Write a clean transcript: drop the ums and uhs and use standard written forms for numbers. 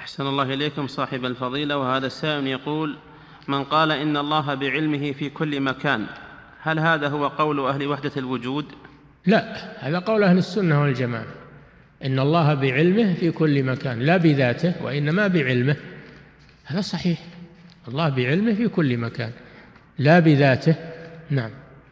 أحسن الله إليكم صاحب الفضيلة. وهذا السائل يقول: من قال إن الله بعلمه في كل مكان، هل هذا هو قول أهل وحدة الوجود؟ لا، هذا قول أهل السنة والجماعة، إن الله بعلمه في كل مكان، لا بذاته وإنما بعلمه. هذا صحيح، الله بعلمه في كل مكان لا بذاته. نعم.